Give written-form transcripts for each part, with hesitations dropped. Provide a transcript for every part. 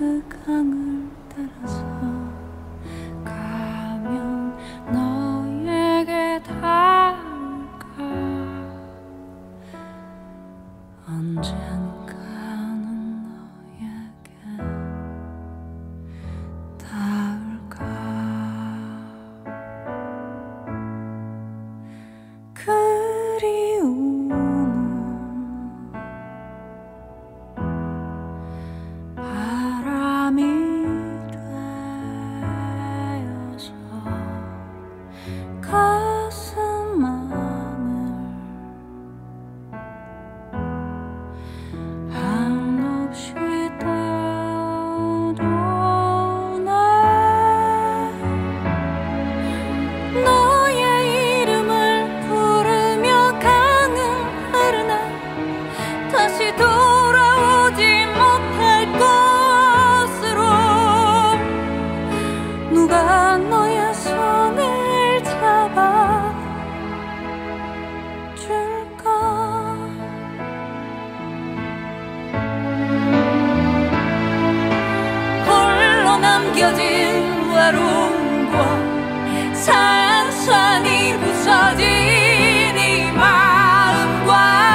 그 강을 따라서 가면 너에게 닿을까. 언젠가는 너에게 닿을까. 그리움은 바람이 되어서 가슴 안을 한없이 떠도네. 너의 이름을 부르며 강은 흐르네. 다시 돌아오지 못할 곳으로. 누가 너의 손을 잡아줄까. 홀로 남겨진 외로움과 산산이 부서진 이 마음과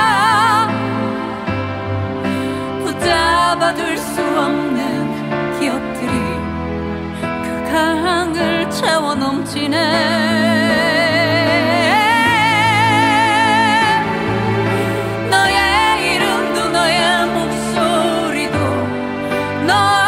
붙잡아둘 수 없는 기억들이 그 강을 채워 넘치네. 너의 이름도 너의 목소리도 너